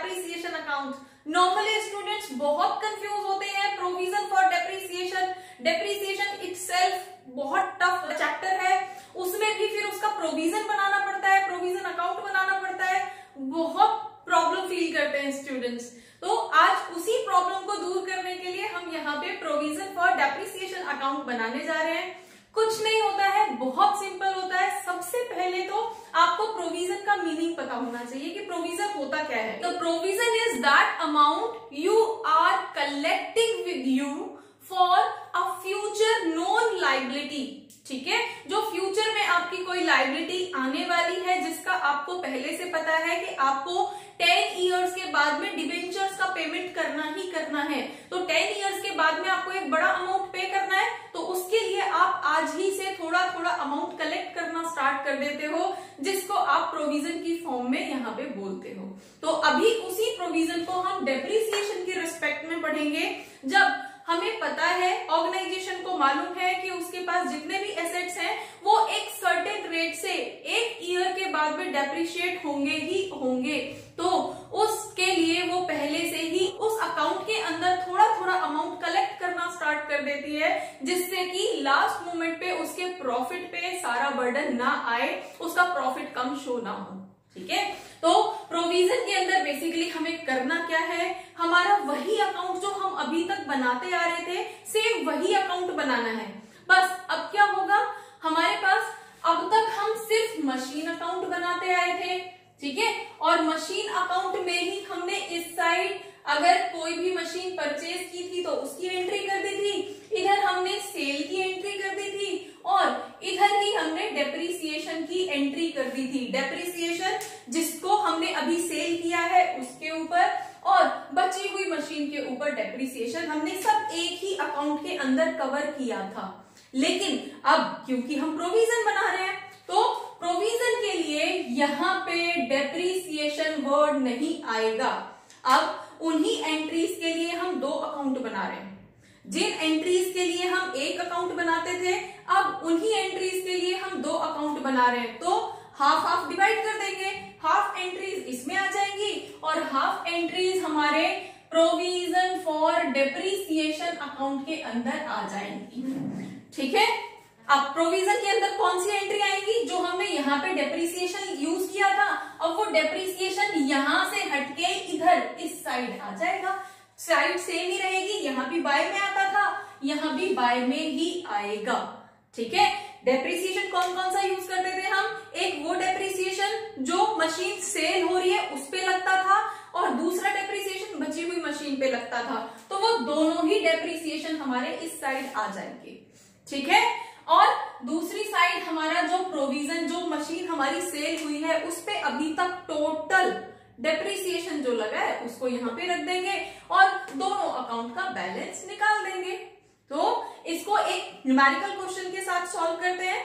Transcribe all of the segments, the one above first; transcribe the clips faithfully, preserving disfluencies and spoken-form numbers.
Depreciation account. Normally students बहुत confuse होते हैं provision for depreciation. Depreciation itself बहुत टफ चैप्टर है, उसमें भी फिर उसका प्रोविजन बनाना पड़ता है, प्रोविजन अकाउंट बनाना पड़ता है, बहुत प्रॉब्लम फील करते हैं स्टूडेंट्स। तो आज उसी प्रॉब्लम को दूर करने के लिए हम यहाँ पे प्रोविजन फॉर डेप्रिसिएशन अकाउंट बनाने जा रहे हैं। कुछ नहीं होता है, बहुत सिंपल होता है। सबसे पहले तो आपको प्रोविजन का मीनिंग पता होना चाहिए कि प्रोविजन होता क्या है। तो provision is that amount you are collecting with you for a future known liability. ठीक है, जो फ्यूचर में आपकी कोई लाइबिलिटी आने वाली है जिसका आपको पहले से पता है कि आपको टेन इयर्स के बाद में डिबेंचर्स का पेमेंट करना ही करना है, तो टेन इयर्स के बाद में आपको एक बड़ा अमाउंट पे करना है, तो उसके लिए आप आज ही से थोड़ा थोड़ा अमाउंट कलेक्ट करना स्टार्ट कर देते हो, जिसको आप प्रोविजन की फॉर्म में यहाँ पे बोलते हो। तो अभी उसी प्रोविजन को हम डेप्रिसिएशन की रिस्पेक्ट में पढ़ेंगे। जब हमें पता है, ऑर्गेनाइजेशन को मालूम है कि उसके पास जितने भी एसेट्स हैं वो एक सर्टेन रेट से एक ईयर के बाद में डेप्रिशिएट होंगे ही होंगे, तो उसके लिए वो पहले से ही उस अकाउंट के अंदर थोड़ा थोड़ा अमाउंट कलेक्ट करना स्टार्ट कर देती है, जिससे कि लास्ट मोमेंट पे उसके प्रॉफिट पे सारा बर्डन ना आए, उसका प्रॉफिट कम शो ना हो। ठीक है, तो प्रोविजन के अंदर बेसिकली हमें करना क्या है, हमारा वही अकाउंट जो हम अभी तक बनाते आ रहे थे, सेम वही अकाउंट बनाना है। बस अब क्या होगा, हमारे पास अब तक हम सिर्फ मशीन अकाउंट बनाते आए थे, ठीक है, और मशीन अकाउंट में ही हमने इस साइड अगर कोई भी मशीन परचेज की थी तो उसकी एंट्री कर दी थी, इधर हमने सेल की एंट्री कर दी थी, और इधर ही हमने डेप्रिसिएशन की एंट्री कर दी थी। डेप्रिसिएशन जिसको हमने अभी सेल किया है उसके ऊपर, और बची हुई मशीन के ऊपर डेप्रिसिएशन हमने सब एक ही अकाउंट के अंदर कवर किया था। लेकिन अब क्योंकि हम प्रोविजन बना रहे हैं, तो प्रोविजन के लिए यहाँ पे डेप्रिसिएशन वर्ड नहीं आएगा। अब उन्हीं एंट्रीज के लिए हम दो अकाउंट बना रहे हैं। जिन एंट्रीज के लिए हम एक अकाउंट बनाते थे, अब उन्हीं एंट्रीज के लिए हम दो अकाउंट बना रहे हैं, तो हाफ हाफ डिवाइड कर देंगे। हाफ एंट्रीज इसमें आ जाएंगी और हाफ एंट्रीज हमारे प्रोविजन फॉर डेप्रिसिएशन अकाउंट के अंदर आ जाएंगी। ठीक है, अब प्रोविजन के अंदर कौन सी एंट्री आएंगी, जो हमने यहाँ पे डेप्रिसिएशन यूज किया था, अब वो डेप्रिसिएशन यहां से हटके इधर इस साइड आ जाएगा। साइड सेम ही रहेगी, यहाँ भी बाय में आता था, यहाँ भी बाय में ही आएगा। ठीक है, डेप्रिसिएशन कौन कौन सा यूज करते थे हम, एक वो डेप्रिसिएशन जो मशीन सेल हो रही है उस पे लगता था, और दूसरा डेप्रिसिएशन बची हुई मशीन पे लगता था, तो वो दोनों ही डेप्रिसिएशन हमारे इस साइड आ जाएंगे। ठीक है, और दूसरी साइड हमारा जो प्रोविजन, जो मशीन हमारी सेल हुई है उस पे अभी तक टोटल डेप्रिसिएशन जो लगा है उसको यहाँ पे रख देंगे और दोनों अकाउंट का बैलेंस निकाल देंगे। तो इसको एक न्यूमेरिकल क्वेश्चन के साथ सॉल्व करते हैं।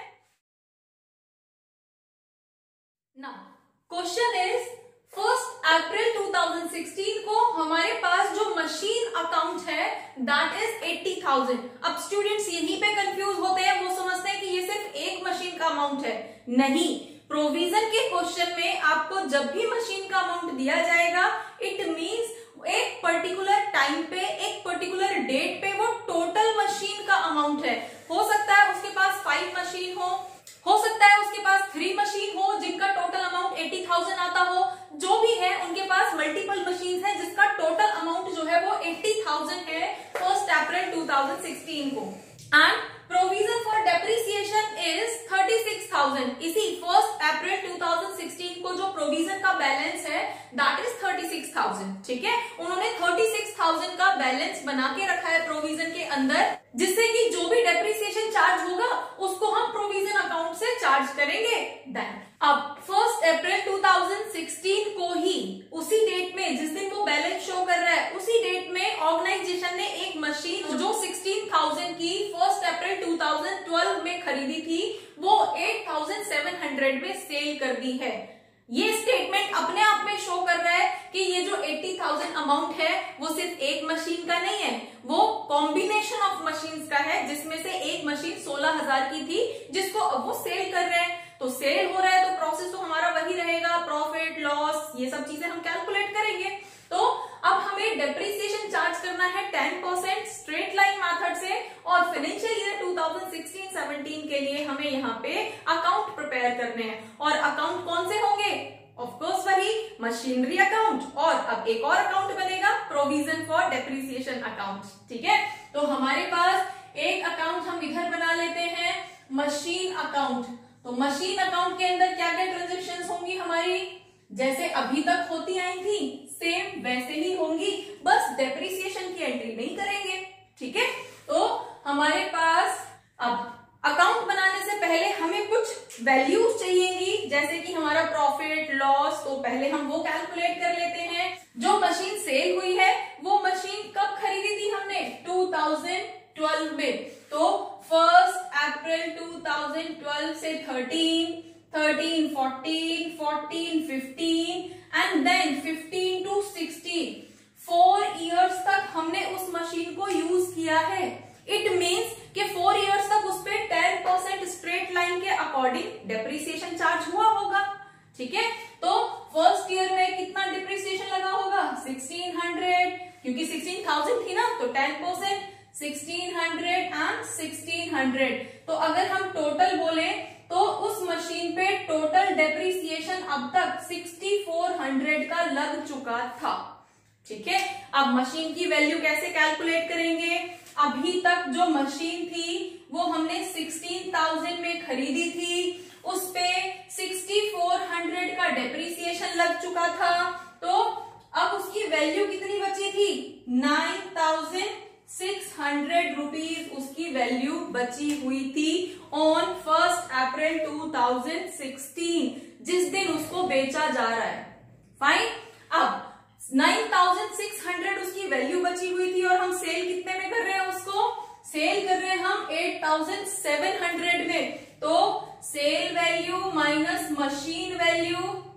Now question is, first April two thousand sixteen को हमारे पास जो मशीन अकाउंट है दैट इज एट्टी थाउजेंड। अब स्टूडेंट्स यहीं पे कंफ्यूज होते हैं, वो समझते हैं कि ये सिर्फ एक मशीन का अमाउंट है। नहीं, प्रोविजन के क्वेश्चन में आपको जब भी मशीन का अमाउंट दिया जाएगा, इट मींस एक पर्टिकुलर टाइम पे, एक पर्टिकुलर डेट पे वो टोटल मशीन का अमाउंट है। हो सकता है उसके पास फाइव मशीन हो हो सकता है उसके पास थ्री मशीन हो जिनका टोटल अमाउंट एट्टी थाउजेंड आता हो, जो भी है उनके पास मल्टीपल मशीन है जिसका टोटल अमाउंट जो है वो एट्टी थाउजेंड है first April two thousand sixteen को। And provision for depreciation is thirty six thousand. इसी first April two thousand sixteen को जो प्रोविजन का बैलेंस है that is thirty six thousand. ठीक है, उन्होंने थर्टी सिक्स थाउजेंड का बैलेंस बना के रखा है प्रोविजन के अंदर, जिससे कि जो भी डेप्रिसिएशन चार्ज होगा उसको हम प्रोविजन अकाउंट से चार्ज करेंगे। देन अब first April two thousand sixteen को ही, उसी डेट में जिस दिन वो बैलेंस शो कर रहा है, उसी डेट में ऑर्गेनाइजेशन ने एक मशीन जो सिक्सटीन थाउजेंड की first April two thousand twelve में खरीदी थी, वो एट थाउजेंड सेवन हंड्रेड में सेल कर दी है। ये स्टेटमेंट अपने आप में शो कर रहा है कि ये जो एट्टी थाउजेंड अमाउंट है वो सिर्फ एक मशीन का नहीं है, वो कॉम्बिनेशन ऑफ मशीन्स का है, जिसमें से एक मशीन सोलह हजार की थी जिसको अब वो सेल कर रहे हैं। तो सेल हो रहा है तो प्रोसेस तो हमारा वही रहेगा, प्रॉफिट लॉस ये सब चीजें हम कैलकुलेट करेंगे। तो अब हमें डेप्रिसिएशन चार्ज करना है ten percent straight line method से, और financial year two thousand sixteen seventeen के लिए हमें यहाँ पे अकाउंट प्रिपेयर करने हैं। और अकाउंट कौन से होंगे? ऑफ कोर्स वही मशीनरी अकाउंट, और अब एक और अकाउंट बनेगा प्रोविजन फॉर डेप्रिसिएशन अकाउंट। ठीक है, तो हमारे पास एक अकाउंट हम इधर बना लेते हैं मशीन अकाउंट। तो मशीन अकाउंट के अंदर क्या क्या ट्रांजेक्शन्स होंगी हमारी? जैसे अभी तक होती आई थी सेम वैसे ही होंगी, बस डेप्रिसिएशन की एंट्री नहीं करेंगे। ठीक है, तो हमारे पास अब अकाउंट बनाने से पहले हमें कुछ वैल्यूज चाहिएगी, जैसे कि हमारा प्रॉफिट लॉस। तो पहले हम वो कैलकुलेट कर लेते हैं। जो मशीन सेल हुई है वो मशीन कब खरीदी थी हमने? टू थाउजेंड ट्वेल्व में। तो first April two thousand twelve से thirteen, thirteen fourteen, fourteen fifteen and then fifteen to sixteen, four years तक हमने उस मशीन को यूज किया है। इट मीन्स कि फोर इयर्स तक उस पे टेन परसेंट स्ट्रेट लाइन के अकॉर्डिंग डेप्रिसिएशन चार्ज हुआ होगा। ठीक है, तो फर्स्ट ईयर में कितना डिप्रिसिएशन लगा होगा? सिक्सटीन हंड्रेड, क्योंकि सिक्सटीन थाउजेंड थी ना, तो ten percent sixteen hundred and sixteen hundred. तो अगर हम टोटल बोले तो उस मशीन पे टोटल डेप्रिसिएशन अब तक सिक्सटी फोर हंड्रेड का लग चुका था। ठीक है, अब मशीन की वैल्यू कैसे कैलकुलेट करेंगे? अभी तक जो मशीन थी वो हमने सिक्सटीन थाउजेंड में खरीदी थी, उस पे सिक्सटी फोर हंड्रेड का डेप्रिसिएशन लग चुका था, तो अब उसकी वैल्यू कितनी बची थी? Nine thousand six hundred rupees उसकी वैल्यू बची हुई थी on first April two thousand sixteen, जिस दिन उसको बेचा जा रहा है। फाइन, अब नाइन थाउजेंड सिक्स हंड्रेड उसकी वैल्यू बची हुई थी और हम सेल कितने में कर रहे हैं? उसको सेल कर रहे हैं हम एट थाउजेंड सेवन हंड्रेड में। तो sale value minus machine value,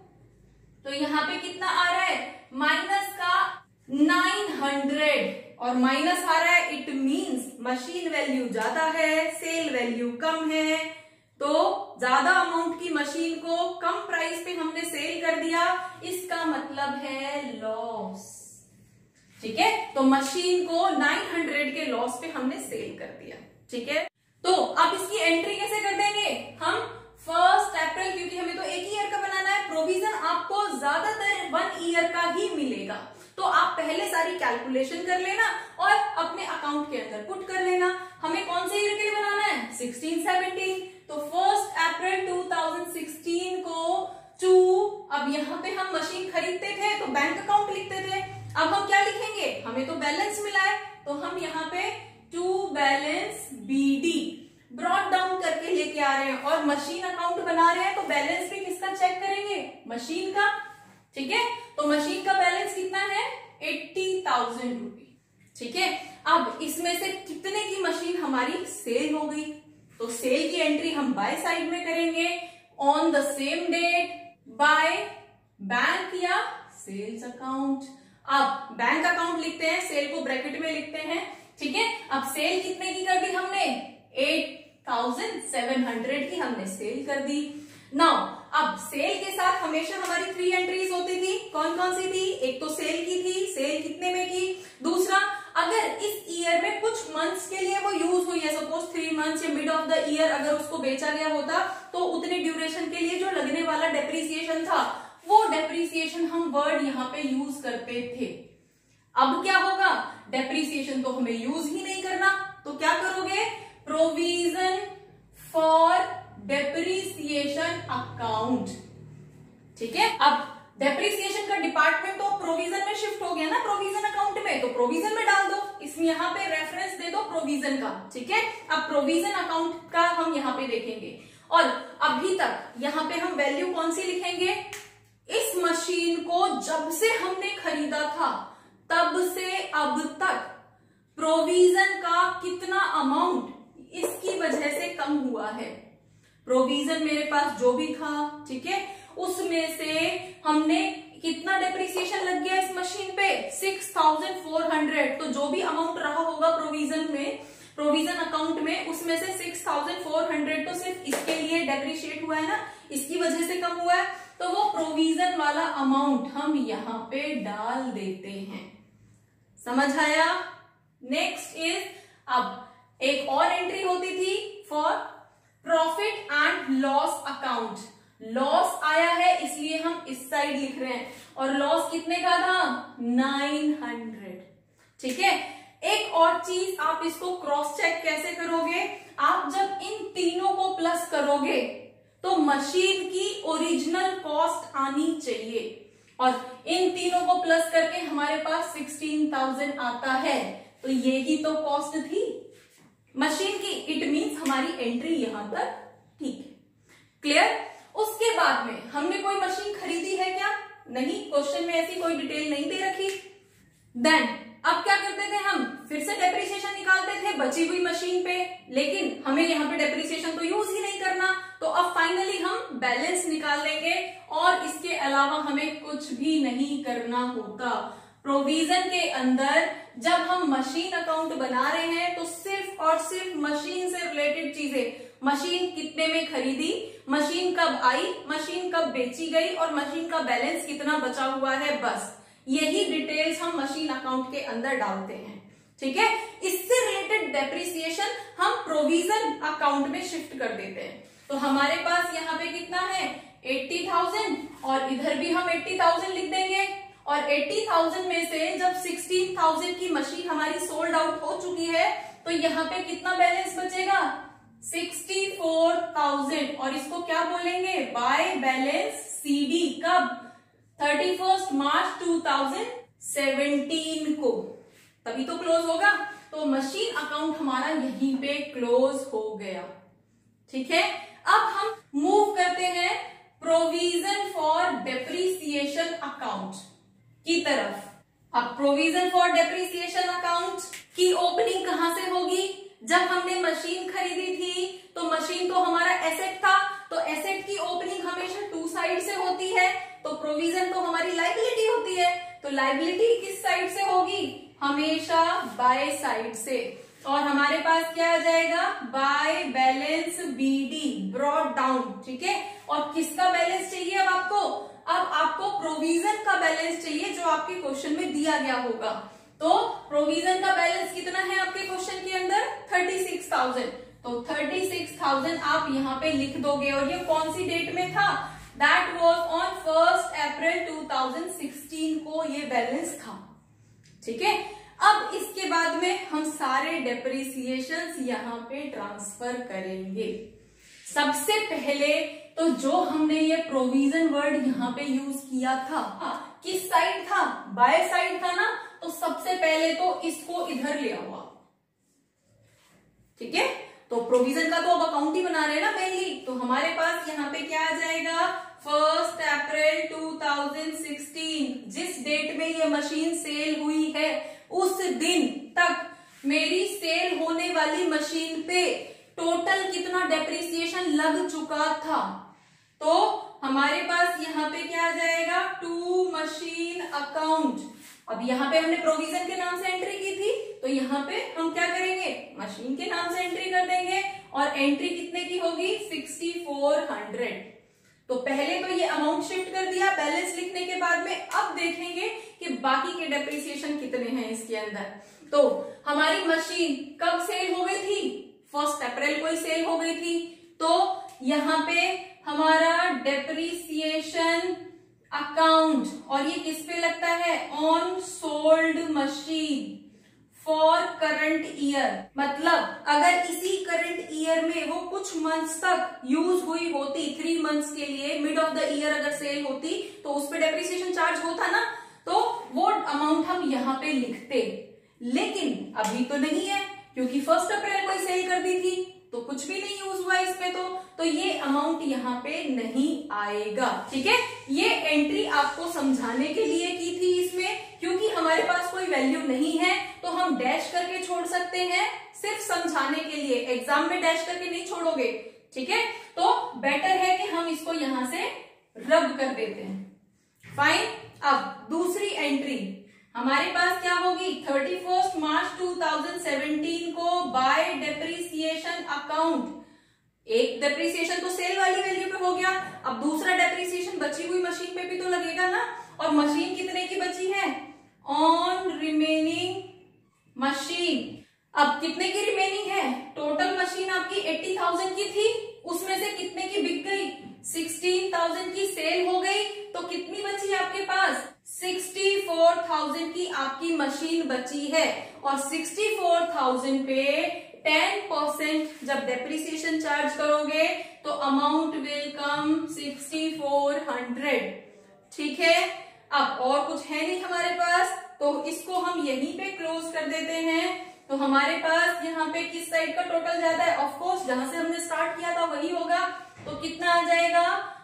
तो यहाँ पे कितना आ रहा है? माइनस का नाइन हंड्रेड, और माइनस आ रहा है, इट मींस मशीन वैल्यू ज्यादा है, सेल वैल्यू कम है। तो ज्यादा अमाउंट की मशीन को कम प्राइस पे हमने सेल कर दिया, इसका मतलब है लॉस। ठीक है, तो मशीन को नाइन हंड्रेड के लॉस पे हमने सेल कर दिया। ठीक है, तो अब इसकी एंट्री कैसे कर देंगे हम? फर्स्ट अप्रैल, क्योंकि हमें तो एक ही ईयर का बनाना है, प्रोविजन आपको ज्यादातर वन ईयर का ही मिलेगा। तो आप पहले सारी कैलकुलेशन कर लेना और अपने अकाउंट के अंदर पुट कर लेना। हमें कौन से ईयर के लिए बनाना है? Sixteen seventeen. तो first April two thousand sixteen को टू, अब यहाँ पे हम मशीन खरीदते थे तो बैंक अकाउंट लिखते थे, अब हम क्या लिखेंगे? हमें तो बैलेंस मिला है, तो हम यहाँ पे to balance BD brought down करके लेके आ रहे हैं, और मशीन अकाउंट बना रहे हैं तो बैलेंस भी किसका चेक करेंगे? मशीन का। ठीक है, तो मशीन का बैलेंस कितना है? Eighty thousand rupee. ठीक है, अब इसमें से कितने की मशीन हमारी सेल हो गई? तो सेल की एंट्री हम बाय साइड में करेंगे on the same date by bank या सेल्स अकाउंट। अब बैंक अकाउंट लिखते हैं, सेल को ब्रैकेट में लिखते हैं। ठीक है, अब सेल कितने की कर दी हमने? एट थाउजेंड सेवन हंड्रेड की हमने सेल कर दी। नाउ अब सेल के साथ हमेशा हमारी थ्री एंट्रीज होती थी। कौन कौन सी थी? एक तो सेल की थी, सेल कितने में की। दूसरा, अगर इस ईयर में कुछ मंथ्स के लिए वो यूज हुई है, सपोज थ्री मंथ्स या मिड ऑफ द ईयर अगर उसको बेचा गया होता, तो उतने ड्यूरेशन के लिए जो लगने वाला डेप्रिसिएशन था, वो डेप्रिसिएशन हम वर्ड यहाँ पे यूज करते थे। अब क्या होगा? डेप्रिसिएशन तो हमें यूज ही नहीं करना, तो क्या करोगे? Provision for depreciation account. ठीक है, अब डेप्रिसिएशन का डिपार्टमेंट तो प्रोविजन में शिफ्ट हो गया ना, प्रोविजन अकाउंट में, तो प्रोविजन में डाल दो, इसमें यहाँ पे रेफरेंस दे दो प्रोविजन का। ठीक है, अब प्रोविजन अकाउंट का हम यहाँ पे देखेंगे, और अभी तक यहाँ पे हम वैल्यू कौन सी लिखेंगे? इस मशीन को जब से हमने खरीदा था तब से अब तक प्रोविजन का कितना अमाउंट इसकी वजह से कम हुआ है। प्रोविजन मेरे पास जो भी था, ठीक है, उसमें से हमने कितना डेप्रिसिएशन लग गया इस मशीन पे? Six thousand four hundred. तो जो भी अमाउंट रहा होगा प्रोविजन में, प्रोविजन अकाउंट में, उसमें से सिक्स थाउजेंड फोर हंड्रेड तो सिर्फ इसके लिए डेप्रिशिएट हुआ है ना, इसकी वजह से कम हुआ है। तो वो प्रोविजन वाला अमाउंट हम यहां पे डाल देते हैं। समझ आया? नेक्स्ट इज, अब एक और एंट्री होती थी for profit and loss account. Loss आया है इसलिए हम इस साइड लिख रहे हैं, और लॉस कितने का था? Nine hundred. ठीक है, एक और चीज, आप इसको क्रॉस चेक कैसे करोगे? आप जब इन तीनों को प्लस करोगे तो मशीन की ओरिजिनल कॉस्ट आनी चाहिए, और इन तीनों को प्लस करके हमारे पास सिक्सटीन थाउजेंड आता है, तो ये ही तो कॉस्ट थी मशीन की। इट मींस हमारी एंट्री यहां तक ठीक है। क्लियर? उसके बाद में हमने कोई मशीन खरीदी है क्या? नहीं, क्वेश्चन में ऐसी कोई डिटेल नहीं दे रखी। देन अब क्या करते थे हम? फिर से डेप्रिसिएशन निकालते थे बची हुई मशीन पे, लेकिन हमें यहाँ पे डेप्रिसिएशन तो यूज ही नहीं करना, तो अब फाइनली हम बैलेंस निकाल लेंगे, और इसके अलावा हमें कुछ भी नहीं करना होता। प्रोविजन के अंदर जब हम मशीन अकाउंट बना रहे हैं तो सिर्फ और सिर्फ मशीन से रिलेटेड चीजें, मशीन कितने में खरीदी, मशीन कब आई, मशीन कब बेची गई, और मशीन का बैलेंस कितना बचा हुआ है, बस यही डिटेल्स हम मशीन अकाउंट के अंदर डालते हैं। ठीक है, इससे रिलेटेड डेप्रिसिएशन हम प्रोविजन अकाउंट में शिफ्ट कर देते हैं। तो हमारे पास यहाँ पे कितना है? अस्सी हज़ार, और इधर भी हम अस्सी हज़ार लिख देंगे, और अस्सी हज़ार में से जब सोलह हज़ार की मशीन हमारी सोल्ड आउट हो चुकी है तो यहाँ पे कितना बैलेंस बचेगा? चौंसठ हज़ार, और इसको क्या बोलेंगे? By balance CD. कब? Thirty first March two thousand seventeen को, तभी तो क्लोज होगा। तो मशीन अकाउंट हमारा यहीं पे क्लोज हो गया। ठीक है, अब हम मूव करते हैं प्रोविजन फॉर डेप्रिसिएशन अकाउंट की तरफ। अब प्रोविजन फॉर डेप्रिसिएशन अकाउंट की ओपनिंग कहां से होगी? जब हमने मशीन खरीदी थी तो मशीन तो हमारा एसेट था, तो एसेट की ओपनिंग हमेशा टू साइड से होती है, तो प्रोविजन तो हमारी लायबिलिटी होती है, तो लायबिलिटी किस साइड से होगी? हमेशा बाय साइड से, और हमारे पास क्या आ जाएगा? By balance BD, brought down. ठीक है, और किसका बैलेंस चाहिए अब आपको? अब आपको प्रोविजन का बैलेंस चाहिए जो आपके क्वेश्चन में दिया गया होगा। तो प्रोविजन का बैलेंस कितना है आपके क्वेश्चन के अंदर? Thirty six thousand. तो थर्टी सिक्स थाउजेंड आप यहाँ पे लिख दोगे, और ये कौन सी डेट में था? That was on first April two thousand sixteen को ये बैलेंस था। ठीक है, अब इसके बाद में हम सारे डेप्रिसिएशंस यहाँ पे ट्रांसफर करेंगे। सबसे पहले तो जो हमने ये प्रोविजन वर्ड यहाँ पे यूज किया था, किस साइड था? बाय साइड था ना, तो सबसे पहले तो इसको इधर ले आओ। ठीक है, तो प्रोविजन का तो अब अकाउंट ही बना रहे हैं ना मेनली, तो हमारे पास यहाँ पे क्या आ जाएगा? First April two thousand sixteen, जिस डेट में ये मशीन सेल हुई है उस दिन तक मेरी सेल होने वाली मशीन पे टोटल कितना डेप्रिसिएशन लग चुका था। तो हमारे पास यहाँ पे क्या आ जाएगा? To machine account. अब यहाँ पे हमने प्रोविजन के नाम से एंट्री की थी, तो यहाँ पे हम क्या करेंगे? मशीन के नाम से एंट्री कर देंगे, और एंट्री कितने की होगी? Sixty four hundred. तो पहले तो ये अमाउंट शिफ्ट कर दिया बैलेंस लिखने के बाद में। अब देखेंगे कि बाकी के डेप्रिसिएशन कितने हैं इसके अंदर। तो हमारी मशीन कब सेल हो गई थी? फर्स्ट अप्रैल को ही सेल हो गई थी, तो यहाँ पे हमारा डेप्रिसिएशन अकाउंट, और ये किस पे लगता है? On sold machine for current year. मतलब अगर इसी करंट ईयर में वो कुछ मंथ्स तक यूज हुई होती, थ्री मंथ्स के लिए, मिड ऑफ द ईयर अगर सेल होती, तो उस पे डेप्रिसिएशन चार्ज होता ना, तो वो अमाउंट हम यहाँ पे लिखते। लेकिन अभी तो नहीं है, क्योंकि फर्स्ट अप्रैल को ही सेल कर दी थी, तो कुछ भी नहीं यूज हुआ इस पे, तो तो ये अमाउंट यहाँ पे नहीं आएगा। ठीक है, ये एंट्री आपको समझाने के लिए की थी इसमें, क्योंकि हमारे पास कोई वैल्यू नहीं है तो हम डैश करके छोड़ सकते हैं, सिर्फ समझाने के लिए। एग्जाम में डैश करके नहीं छोड़ोगे। ठीक है, तो बेटर है कि हम इसको यहां से रब कर देते हैं। फाइन, अब दूसरी एंट्री हमारे पास क्या होगी? Thirty first March two thousand seventeen को बाय डेप्रिसिएशन अकाउंट एक डेप्रिसिएशन तो सेल वाली वैल्यू पे हो गया, अब दूसरा डेप्रिसिएशन बची हुई मशीन पे भी तो लगेगा ना। और मशीन कितने की बची है? On remaining machine. अब कितने की रिमेनिंग है? टोटल मशीन आपकी अस्सी हज़ार की थी, उसमें से कितने की बिक गई? सोलह हज़ार की सेल हो गई, तो कितनी बची आपके पास? चौंसठ हज़ार की आपकी मशीन बची है। और चौंसठ हज़ार पे टेन परसेंट जब डेप्रिसिएशन चार्ज करोगे तो amount will come sixty four hundred. ठीक है, अब और कुछ है नहीं हमारे पास, तो इसको हम यहीं पे क्लोज कर देते हैं। तो हमारे पास यहाँ पे किस साइड का टोटल जाता है? ऑफ कोर्स जहां से हमने स्टार्ट किया था वही होगा। तो कितना आ जाएगा?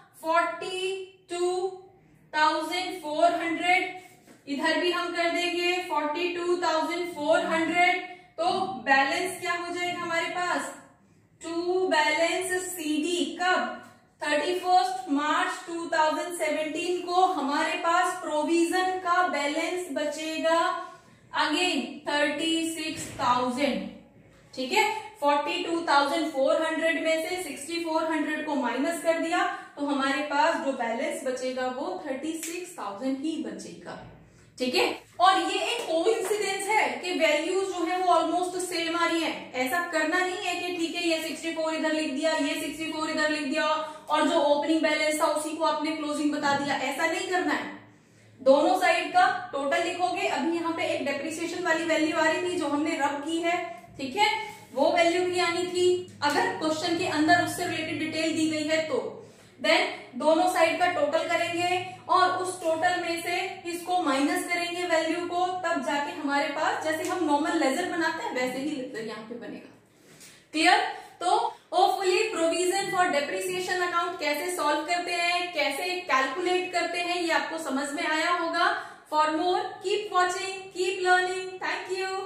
Forty two thousand four hundred. इधर भी हम कर देंगे forty two thousand four hundred. तो बैलेंस क्या हो जाएगा हमारे पास? टू बैलेंस सीडी कब? Thirty first March two thousand seventeen को हमारे पास प्रोविजन का बैलेंस बचेगा अगेन थर्टी सिक्स थाउजेंड। ठीक है, forty two thousand four hundred में से सिक्सटी फोर हंड्रेड को माइनस कर दिया तो हमारे पास जो बैलेंस बचेगा वो थर्टी सिक्स थाउजेंड ही बचेगा। ठीक है, और ये एक कोइंसिडेंस है कि वैल्यूज जो है वो ऑलमोस्ट सेम आ रही है। ऐसा करना नहीं है कि ठीक है ये सिक्सटी फोर इधर लिख दिया, ये सिक्सटी फोर इधर लिख दिया और जो ओपनिंग बैलेंस था उसी को आपने क्लोजिंग बता दिया, ऐसा नहीं करना है। दोनों साइड का टोटल लिखोगे। अभी यहाँ पे एक डेप्रिसिएशन वाली वैल्यू आ रही थी जो हमने रब की है, ठीक है, वो वैल्यू भी आनी थी। अगर क्वेश्चन के अंदर उससे रिलेटेड डिटेल दी गई है तो देन दोनों साइड का टोटल करेंगे और उस टोटल में से इसको माइनस करेंगे वैल्यू को, तब जाके हमारे पास जैसे हम नॉर्मल लेजर बनाते हैं वैसे ही लेजर यहाँ पे बनेगा। क्लियर? तो hopefully provision for depreciation account कैसे सॉल्व करते हैं, कैसे कैलकुलेट करते हैं, ये आपको समझ में आया होगा। For more keep watching, keep learning. Thank you.